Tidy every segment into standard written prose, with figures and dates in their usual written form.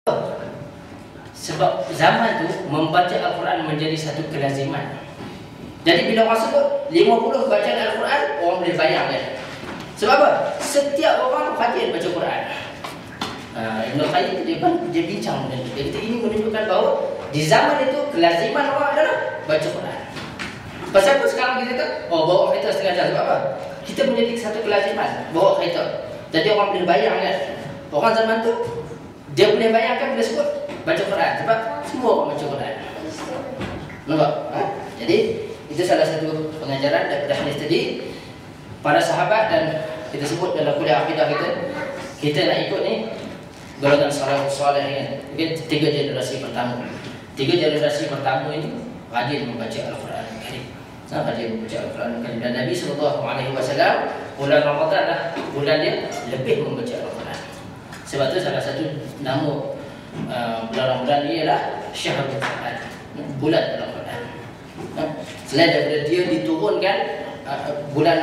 Sebab zaman tu membaca Al-Quran menjadi satu kelaziman. Jadi bila orang sebut 50 bacaan Al-Quran, orang boleh bayang kan. Sebab apa? Setiap orang rajin baca Quran. Ibn Qayyim dia bincang dengan kita. Ini menunjukkan bahawa di zaman itu kelaziman orang adalah baca Quran. Pasal apa sekarang kita kata, bawa kereta setengah jam. Sebab apa? Kita menjadi satu kelaziman bawa kereta. Jadi orang boleh bayang kan. Orang zaman tu dia boleh bayangkan bila sebut baca Quran. Sebab semua orang baca Quran. Nampak? Jadi itu salah satu pengajaran daripada hadis tadi. Para sahabat dan kita sebut dalam kuliah akidah kita nak ikut ni golongan salafus salih kan. Mungkin 3 generasi pertama. 3 generasi pertama ini rajin membaca Al-Quran Karim. Rajin membaca Al-Quran Karim. Dan Nabi SAW bulan Ramadan lah bulan dia lebih membaca Al-Quran. Sebab tu salah satu nama bulan Ramadan ni ialah Syahrul Quran, bulan Al-Quran. Selain daripada dia diturunkan bulan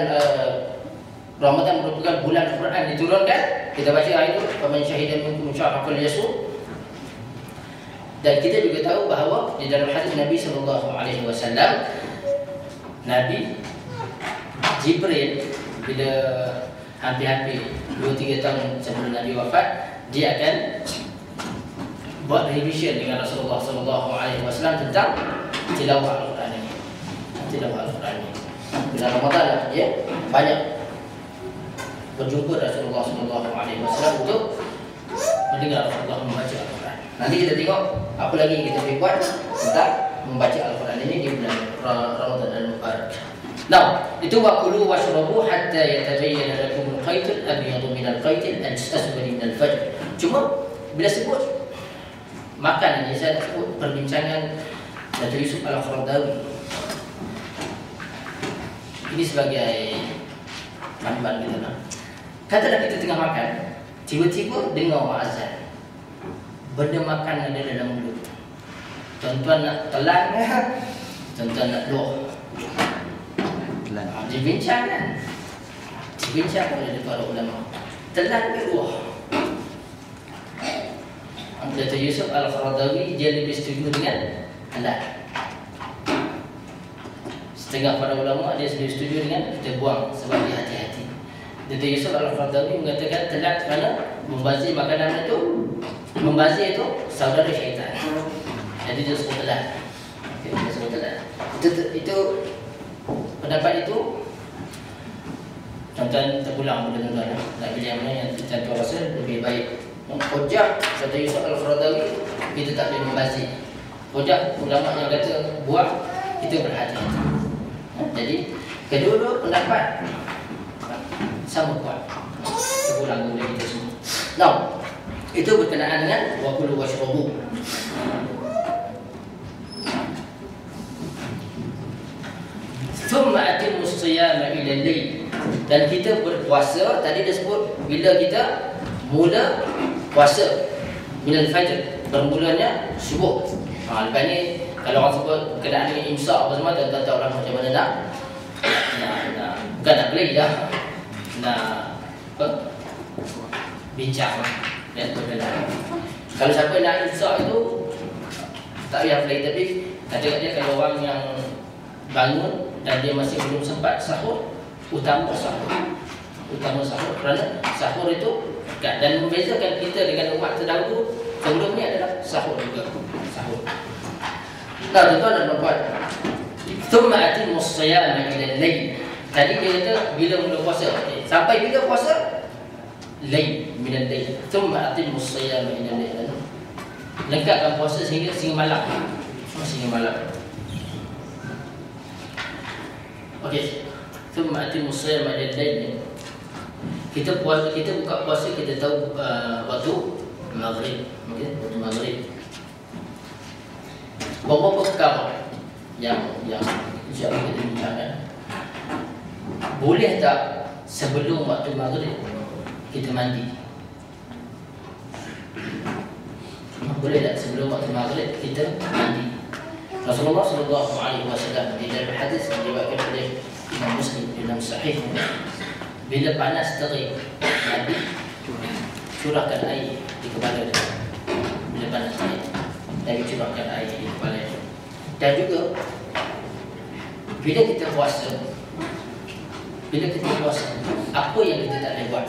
Ramadan merupakan bulan Al-Quran diturunkan, kita baca ayat itu faman syahida minkum syahra falyasum. Dan kita juga tahu bahawa di dalam hadis Nabi SAW, Nabi Jibril bila hampir-hampir 2-3 tahun sebelum Nabi wafat, dia akan buat revision dengan Rasulullah SAW tentang tilawah Al-Quran ini. Tilawah Al-Quran ini. Bulan Ramadan lah, dia banyak berjumpa Rasulullah SAW untuk mendengar Rasulullah membaca Al-Quran. Nanti kita tengok apa lagi yang kita boleh buat tentang membaca Al-Quran ini di bulan Ramadan Al-Mubarak. Nah, itu waqulu washrabu hatta yatabayyana lakum al-khayt al-abyad min al-khayt al-aswad min al-fajr. Cuma bila sebut makan ini, saya nak sebut perbincangan Datuk Yusuf Al-Qaradawi. Ini sebagai panduan kita lah. Katalah kita tengah makan, tiba-tiba dengar orang azan. Benda makan ada dalam mulut. Tuan-tuan nak telan ke? Tuan-tuan nak luah? Dibincangkan. Dibincangkan oleh para ulama. Telan ke luah? Datuk Yusuf Al-Qaradawi dia lebih setuju dengan halal. Setengah para ulama dia lebih setuju dengan kita buang sebab dia hati-hati. Datuk Yusuf Al-Qaradawi mengatakan telan kerana membazir makanan itu. Membazir itu saudara syaitan. Jadi dia suruh telan. Okay, dia suruh telan. Itu pendapat itu tuan-tuan terpulang pada tuan-tuan nak pilih yang mana yang tuan-tuan rasa lebih baik. Hujah Datuk Yusuf Al-Qaradawi kita tak boleh membazir. Hujah ulama yang kata buat kita berhati-hati. Jadi kedua-dua pendapat sama kuat. Terpulang kepada kita semua. Now, itu berkenaan dengan waqulu washrabu. Thumma atimmus siyama ila al-lail. Dan kita berpuasa, tadi dia sebut bila kita mula puasa minal fajr, bermulanya subuh. Lepas ni kalau orang sebut berkenaan dengan imsak apa semua, tuan-tuan tahu lah macam mana nak bukan nak beli dah, nak apa, bincang dan berkenaan. Kalau siapa nak imsak itu tak payah beli, tapi kata dia kalau orang yang bangun dan dia masih belum sempat sahur, utama sahur. Utama sahur kerana sahur itu dan membezakan kita dengan umat terdahulu sebelum ni adalah sahur juga. Sahur. Nah, tuan-tuan dan puan-puan, thumma atimmus siyama ila al-lail. Tadi dia kata bila mula puasa, sampai bila puasa? Lail, min al-lail. Thumma atimmus siyama ila al-lail. Lengkapkan puasa sehingga malam. Sehingga malam. Okey. Thumma atimmus siyama ila al-lail. Kita puasa, kita buka puasa, kita tahu waktu maghrib, okey, waktu maghrib. Beberapa perkara yang insya-Allah kita bincangkan. Boleh tak sebelum waktu maghrib kita mandi? Boleh tak sebelum waktu maghrib kita mandi? Rasulullah SAW di dalam hadis yang diriwayatkan oleh Imam Muslim dalam sahih, bila panas terik, Nabi curahkan air di kepala dia. Nabi curahkan air di kepala. Dan juga bila kita puasa, apa yang kita tak boleh buat?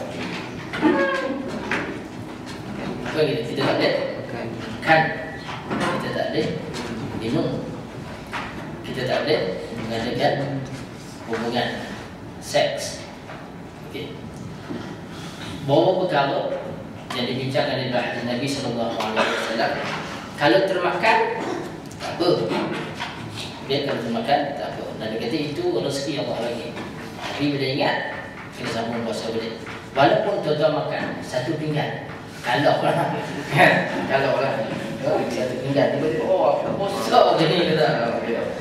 Apa yang kita tak boleh? Kan kita tak boleh minum, kita tak boleh mengadakan hubungan seks. Okey. Bahawa perkara yang dibincangkan oleh hadis Nabi SAW, kalau termakan tak apa. Dia kalau termakan tak apa. Nabi kata itu rezeki Allah bagi. Tapi bila ingat, kita sambung puasa balik. Walaupun tuan-tuan makan satu pinggan, kalau lah satu pinggan, tiba-tiba apa puasa je ni kata.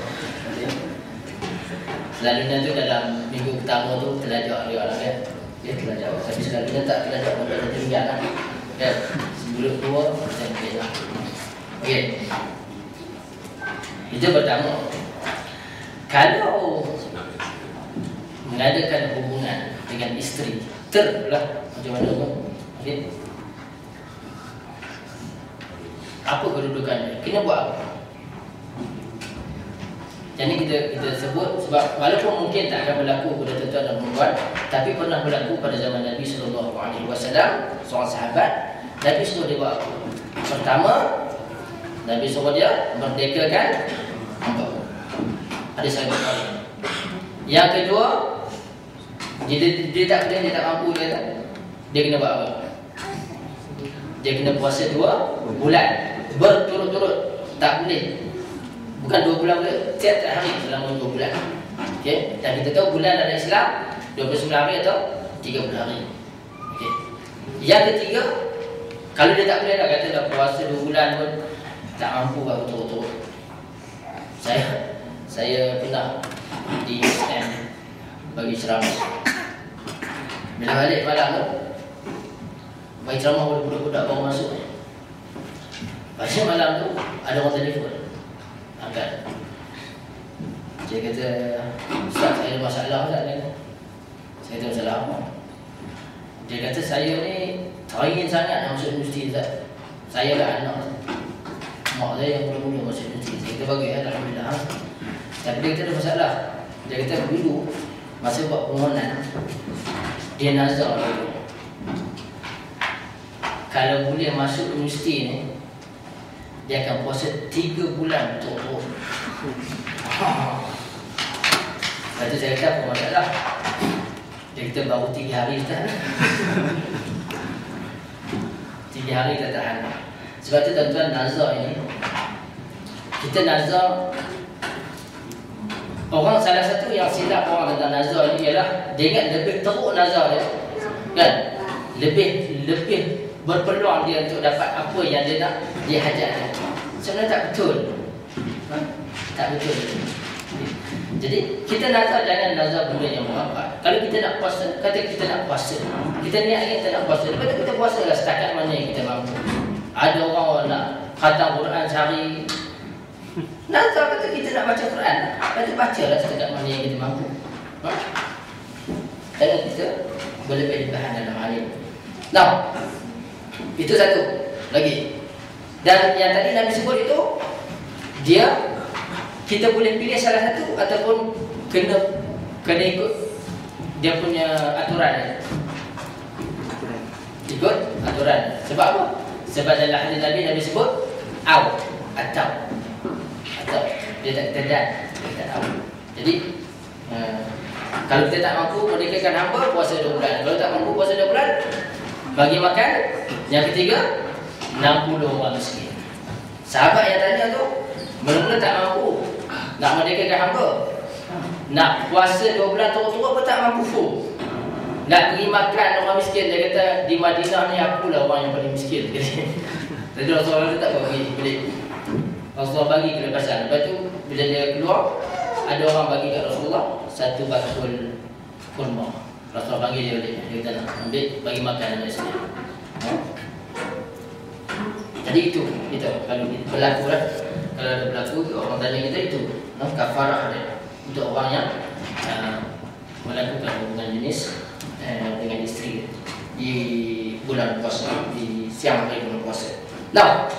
Selalunya tu dalam minggu pertama tu terlajak dia orang kan. Dia terlajak. Tapi selalunya tak terlajak sampai satu pinggan lah. Kan? Sebelum keluar macam okey lah. Okey. Itu pertama. Kalau mengadakan hubungan dengan isteri terlah macam mana tu? Okey. Apa kedudukannya? Kena buat apa? Jadi kita sebut sebab walaupun mungkin tak akan berlaku pada tuan-tuan dan puan-puan, tapi pernah berlaku pada zaman Nabi SAW. Seorang sahabat Nabi suruh dia buat apa? Pertama, Nabi suruh dia merdekakan hamba. Ada sahabat lain. Yang kedua, dia tak boleh, dia tak mampu, dia kena buat apa? Dia kena puasa 2 bulan berturut-turut. Tak boleh. Bukan 2 bulan boleh, setiap hari selama 2 bulan. Okey, dan kita tahu bulan dalam Islam 29 hari atau 30 hari. Okey. Yang ketiga, kalau dia tak boleh nak kata dah puasa 2 bulan pun tak mampu berturut-turut. Saya pernah di USM bagi ceramah. Bila balik malam tu, bagi ceramah budak-budak baru masuk. Pasal malam tu ada orang telefon. Angkat. Dia kata, Ustaz, saya ada masalah Ustaz ni. Saya kata, masalah apa? Dia kata, saya ni teringin sangat nak masuk universiti Ustaz. Saya dah anak. Mak saya yang mula-mula masuk universiti. Saya kata, bagi Alhamdulillah. Tapi dia kata ada masalah. Dia kata, dulu masa buat permohonan, dia nazar dulu. Kalau boleh masuk universiti ni, dia akan puasa 3 bulan betul-betul. Lepas tu saya kata, apa masalah? Dia kata baru 3 hari Ustaz. 3 hari tak tahan. Sebab tu tuan-tuan, nazar ini, kita nazar, orang salah satu yang silap orang tentang nazar ini ialah dia ingat lebih teruk nazar dia, kan? Lebih berpeluang dia untuk dapat apa yang dia nak, dia hajat. Sebenarnya tak betul. Tak betul. Jadi kita nazar, jangan nazar benda yang mengapa. Kalau kita nak puasa, kata kita nak puasa, kita niat kita nak puasa, lepas tu kita puasa lah setakat mana yang kita mampu. Ada orang nak khatam Quran sehari, nazar kata kita nak baca Quran, lepas tu baca lah setakat mana yang kita mampu. Jangan kita berlebih-lebihan dalam hal ini. Nah, itu satu lagi. Dan yang tadi Nabi sebut itu, kita boleh pilih salah satu ataupun kena ikut dia punya aturan. Ikut aturan. Sebab apa? Sebab dalam hadis Nabi sebut atau dia tak dan dia tak tahu. Jadi kalau kita tak mampu merdekakan hamba, puasa 2 bulan. Kalau tak mampu puasa 2 bulan, bagi makan. Yang ketiga, 60 orang miskin. Sahabat yang tanya tu mula-mula tak mampu nak merdekakan hamba, nak puasa 2 bulan turut-turut pun tak mampu, nak pergi makan orang miskin. Dia kata, di Madinah ni akulah orang yang paling miskin. Jadi Rasulullah tak bagi balik. Rasulullah bagi kelepasan. Lepas tu bila dia keluar, ada orang bagi kat Rasulullah 1 bakul kurma. Rasulullah panggil dia balik. Dia kata nak ambil, bagi makan dalam Islam. Jadi itu kalau berlaku lah. Kalau ada berlaku, orang tanya kita itu kafarah dia untuk orang yang melakukan hubungan jenis dengan isteri di bulan puasa, di siang hari bulan puasa. Nah,